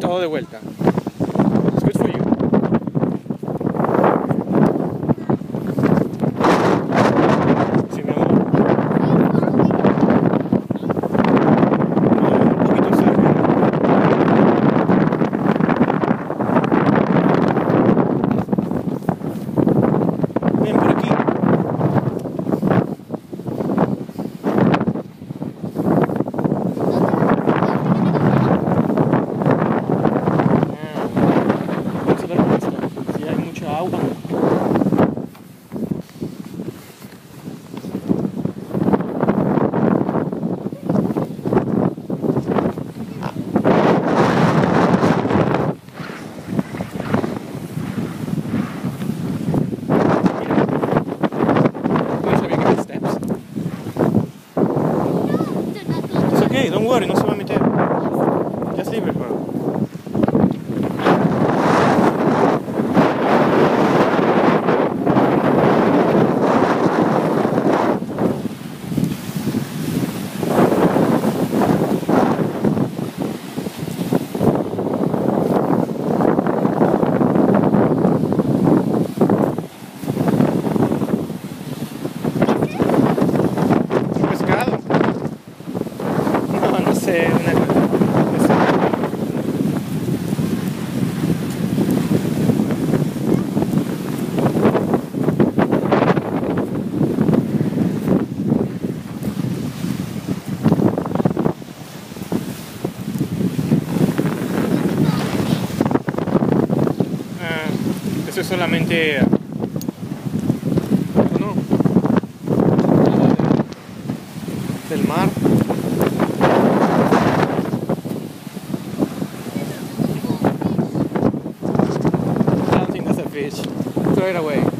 todo de vuelta. It's good for you. Sí, mi amor. Un poquito cerca. Ven por aquí. Vamos a ver cómo está. Si hay mucha agua. Okay, don't worry, no se va a meter. Just leave it, bro. Pescado. No sé, eso es solamente no, del mar. I don't think that's a fish. Throw it away.